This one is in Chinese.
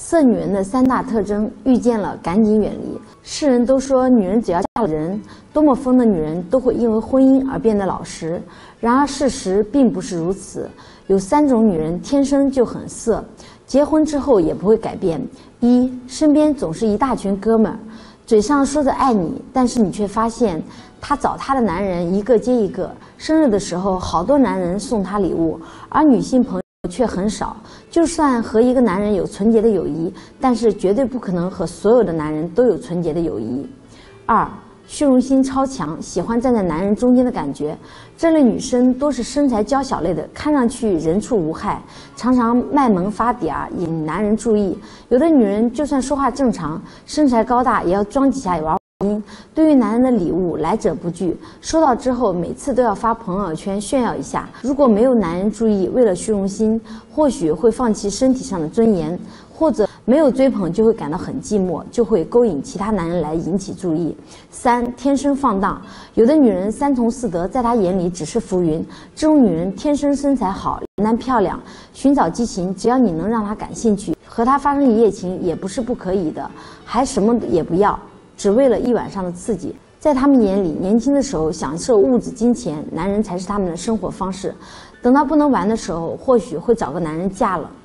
色女人的3大特征，遇见了赶紧远离。世人都说女人只要嫁了人，多么疯的女人都会因为婚姻而变得老实。然而事实并不是如此。有3种女人天生就很色，结婚之后也不会改变。一，身边总是一大群哥们儿，嘴上说着爱你，但是你却发现她找她的男人一个接一个，生日的时候好多男人送她礼物，而女性朋友却很少。就算和一个男人有纯洁的友谊，但是绝对不可能和所有的男人都有纯洁的友谊。2，虚荣心超强，喜欢站在男人中间的感觉。这类女生多是身材娇小类的，看上去人畜无害，常常卖萌发嗲，引男人注意。有的女人就算说话正常，身材高大，也要装几下玩音。对于男人的礼物来者不拒，收到之后每次都要发朋友圈炫耀一下。如果没有男人注意，为了虚荣心，或许会放弃身体上的尊严，或者没有追捧就会感到很寂寞，就会勾引其他男人来引起注意。3，天生放荡，有的女人3从4德，在她眼里只是浮云。这种女人天生身材好，人男漂亮，寻找激情，只要你能让她感兴趣，和她发生一夜情也不是不可以的，还什么也不要，只为了一晚上的刺激。在他们眼里，年轻的时候享受物质金钱，男人才是他们的生活方式。等到不能玩的时候，或许会找个男人嫁了。